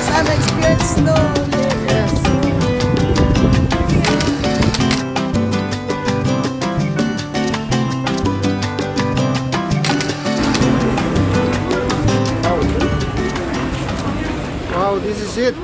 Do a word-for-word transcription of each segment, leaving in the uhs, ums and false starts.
Because I'm experienced snow. Yes. Wow, this is it.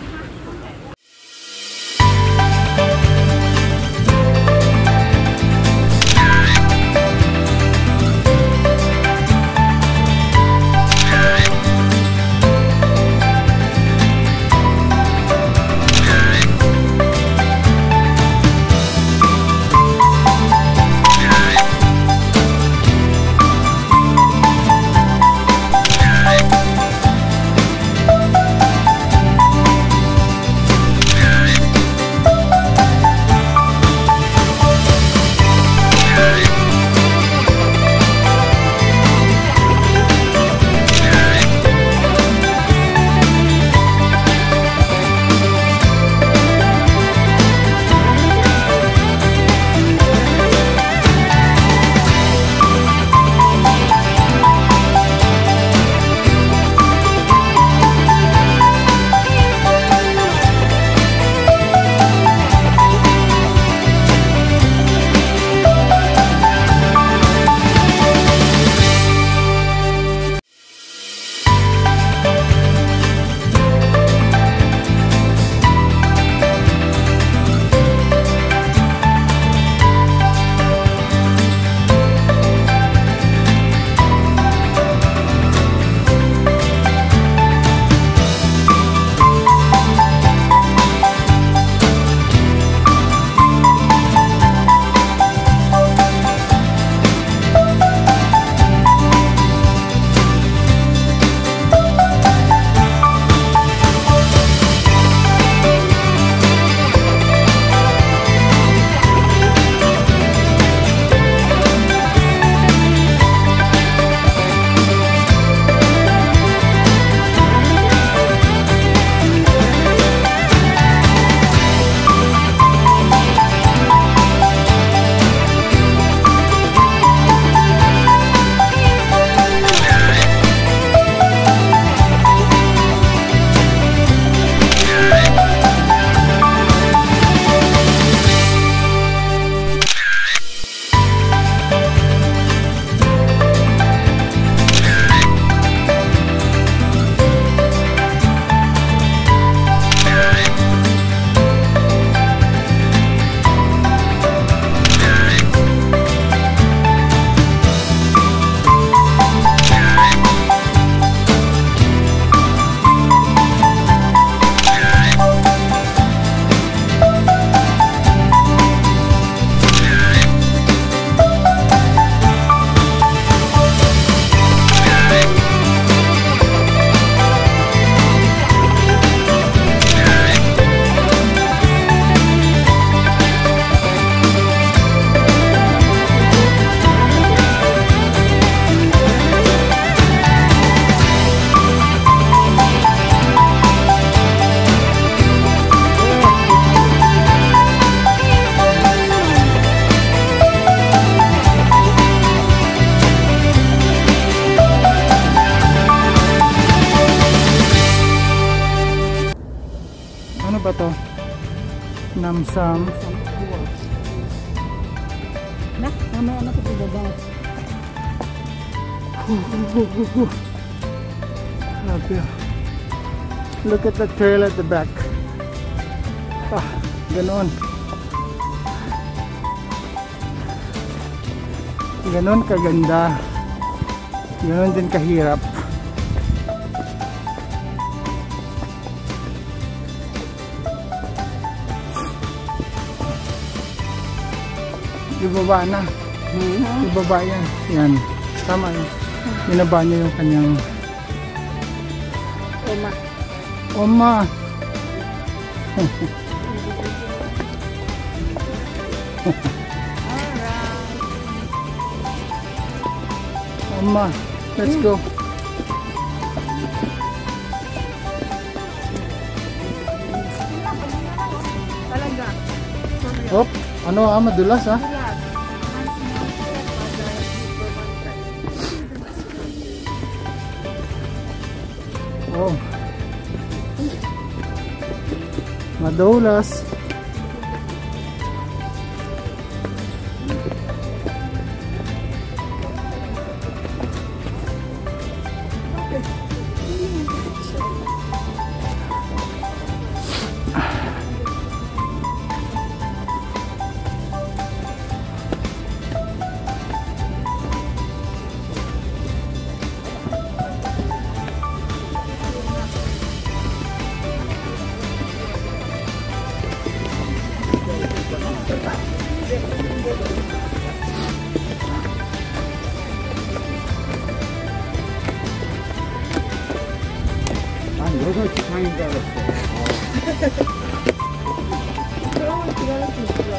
Ano ba to? Namsam. Na, ano ano to baba. Look at the trail at the back. Ah, ganon. Ganon kaganda. Ganon din kahirap. Ibaba na. Mm-hmm. Ibaba yan. Yan. Tama yun. Binaba niya yung kanyang Oma. Oma. Oma. Let's go. Talaga. Hop. Ano ah, madulas ah. Oh. Madulas. 한 여섯 시 반인 줄 알았어. 그러면 기다릴 수 있어.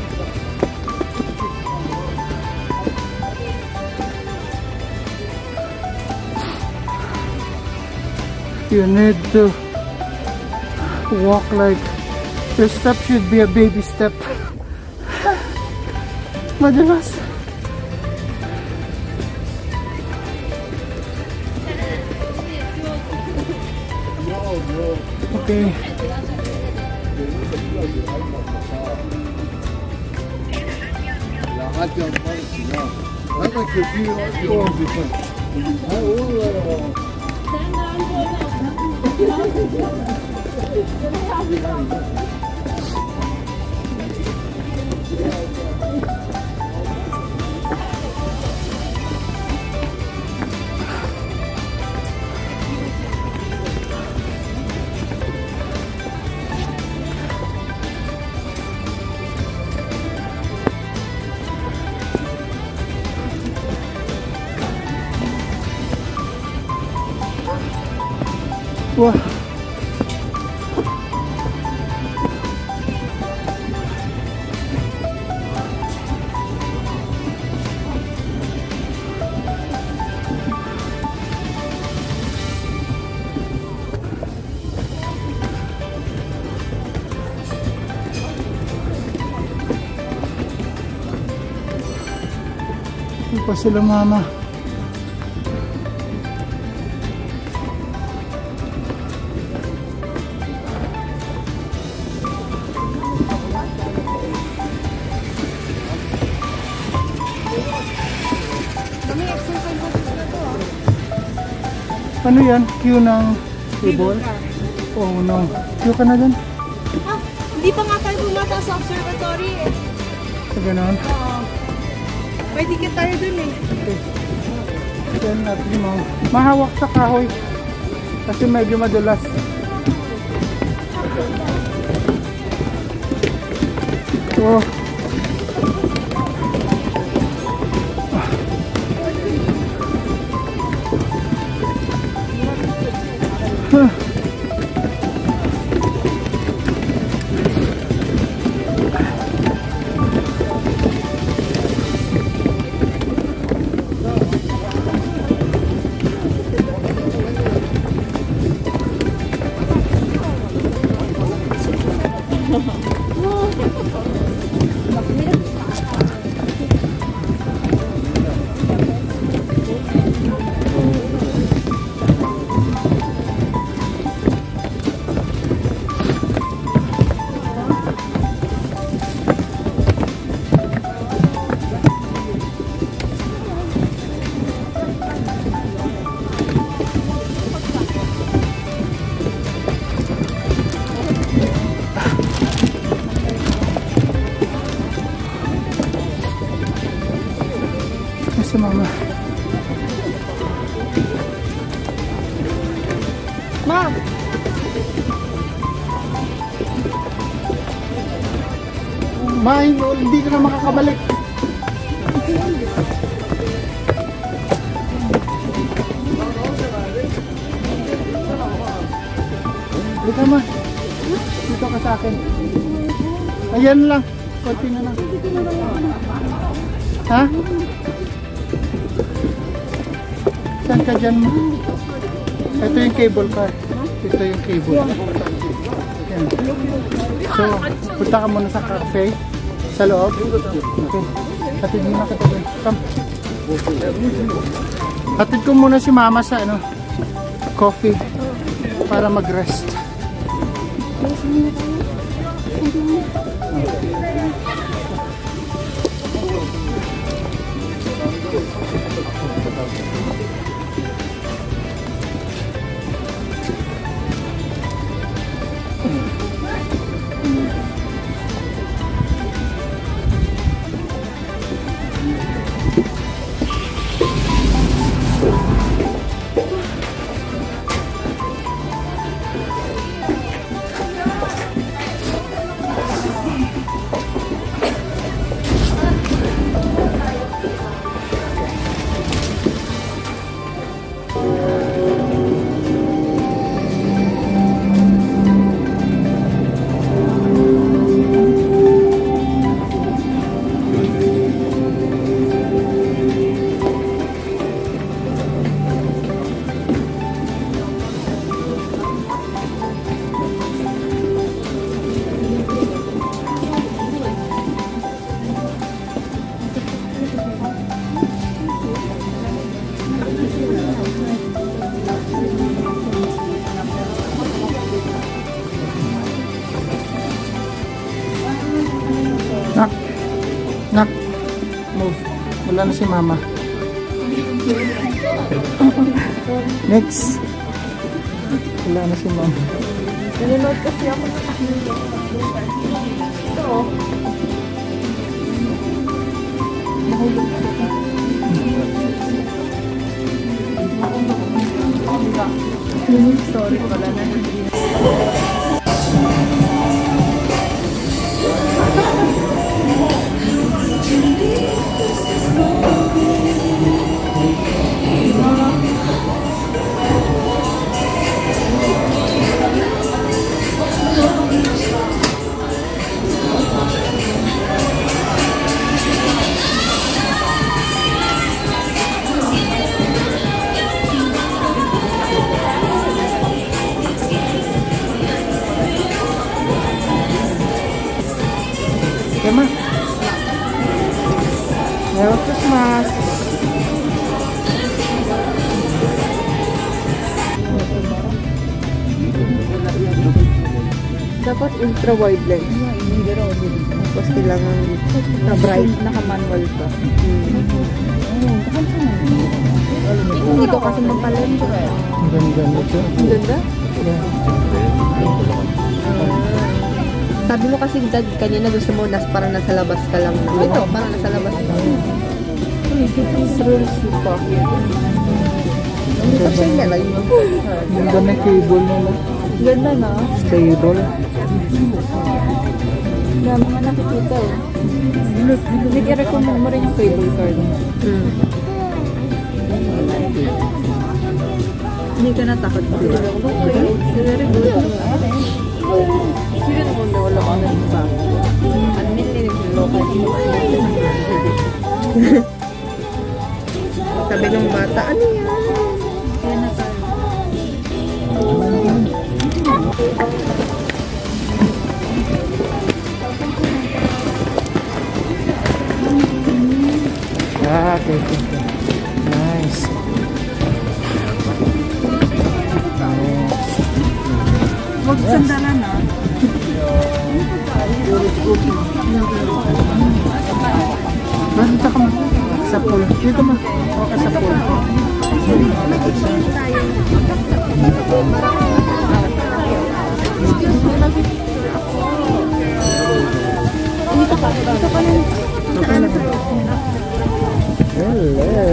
You need to walk like your step should be a baby step. Madulas. Okay. 나갔지 않았구나. 나가 그 뒤에 와서 아 오늘 Wah. Hindi pa sila mama. Ano yan? Queue ng table? Oh no. Queue ka na dun? Ah, hindi pa nga tayo bumata sa observatory eh. So, ganon. Oo. May ticket tayo dun eh. Okay. Yan natin yung mga mahawak sa kahoy. Kasi medyo madulas. So, huh. Si mama. Ma! Ma, hindi ka na makakabalik. Dito ma. Dito ka sa akin. Ayan lang. Konti na lang. Ha? Saan ka dyan mo? Ito yung cable car. Ito yung cable. Ayan. So, punta ka muna sa cafe. Sa loob. Okay. Hatid muna kita doon. Come. Hatid ko muna si mama sa ano, coffee. Para mag-rest. Nak, nak, move. Wala na si mama. Next. Wala na si mama. Nanonood kasi ako. Ito oh. Mahulog na ito. Sorry pala na. Emma. Merry Christmas. Dapat ultra wide lens. Tapos kailangan na bright, naka-manual pa. Hindi ko kasi magpalens. Ang ganda nito. Ang ganda? Sabi mo kasi dad, kanina gusto mo nas para nasa labas ka lang. Ito, para nasa labas ka lang. Kasi nga lang yun. Ang ganda ng cable nila. Ganda na. Stable. Na mga nakikita eh. Nag-i-recommend mo rin yung cable card. Hmm. Hindi ka natakot ba? Okay. Very good. Sige naman na wala ka na iba. Ano nila yung local sabi ng bata, ano yan? Kaya na tayo. Ah, okay, okay, okay. Nice. Huwag sandalan na. Basta ka mo. Sa pool. Dito mo. Okay, sa pool. Dito ka. Dito ka lang. Hello.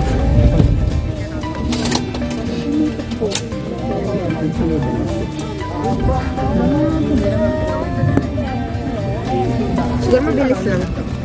Siguro mabilis lang.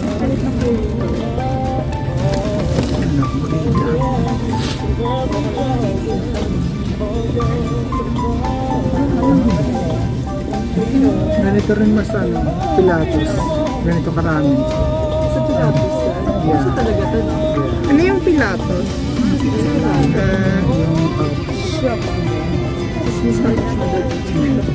Ganito rin mas ano, Pilates. Ganito karami. Sa Pilates yan? Yeah. Gusto talaga ito. Yeah. Ano yung Pilates? Uh, Yung uh, shop. Tapos miss ko na